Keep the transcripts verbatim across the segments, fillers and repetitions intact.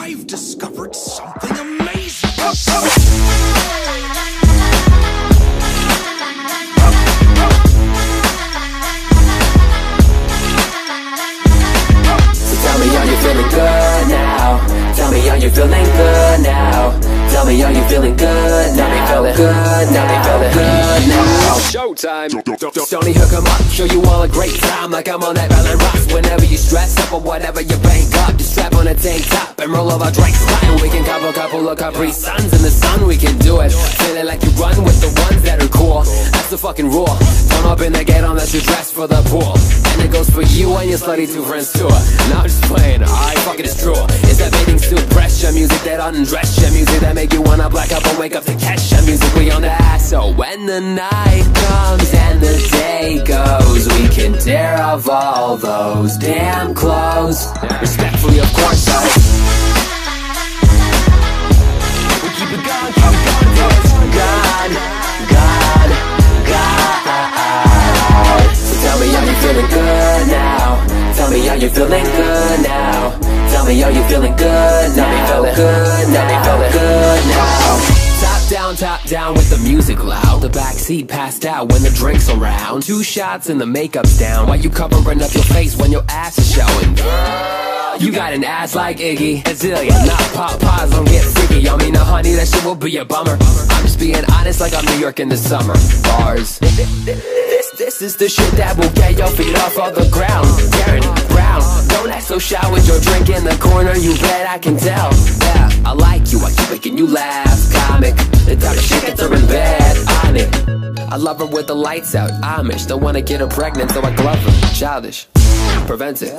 I've discovered something amazing. Tell me, are you feeling good now? Tell me, are you feeling good now? Tell me, are you feeling good now? Now me feeling good, now me feeling good now. Showtime. Sony hook 'em up, show you all a great time. Like I'm on that Island Rocks. Whenever you stress up or whatever you bank up, just strap on a tank top and roll over Drake's line. We can couple, couple of Capri Suns in the sun, we can do it. Feeling like you run with the ones that are cool. That's the fucking rule. Don't open the gate unless you're dressed for the pool. And it goes for you and your slutty two friends too. Now I'm just playing, alright, fuck it, it's true. It's that bathing suit pressure music that undress your music that make you wanna black up and wake up to catch your music. We on the ass, so when the night comes and the day goes, we can tear off all those damn clothes. Respectfully, of course, I we keep it going, keep it going till it's God, God, God. So tell me, are you feeling good now? Tell me, are you feeling good now? Tell me, are you feeling good now? Now me feeling good, now me feeling good now. Top down, top down with the music loud. The backseat passed out when the drink's around. Two shots and the makeup's down. Why you covering up your face when your ass is showing? Girl, you got an ass like Iggy Azalea. Not pop pies, don't get freaky. I mean, uh, honey, that shit will be a bummer. I'm just being honest like I'm New York in the summer. Bars. This, this is the shit that will get your feet off of the ground. Darren Brown, don't act so shy with your drink in the corner. You bet I can tell. Yeah, I like you, I keep making you laugh. Comic, the type of shit gets her in bed. On it, I love her with the lights out. Amish, don't wanna get her pregnant, so I glove her. Childish, prevent it.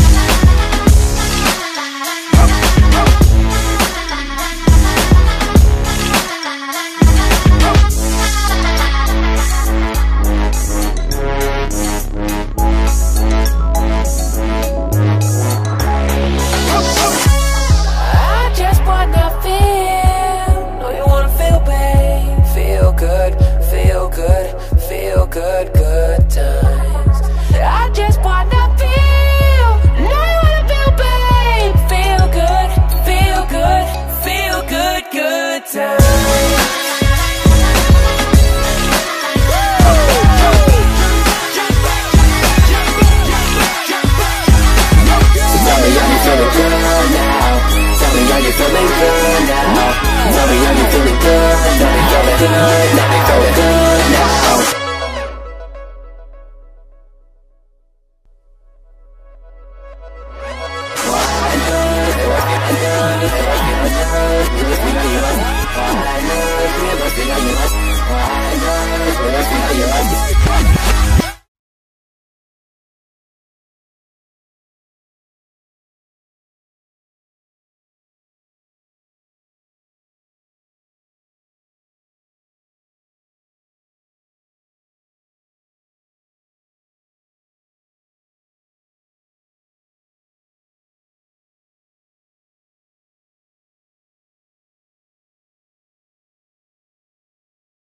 Good, good times. I just wanna feel, now you wanna feel, babe. Feel good, feel good, feel good, good times. So tell me, are you feeling good now? Tell me, are you feeling good now? Tell me, are you feeling good? Tell me, feeling good now?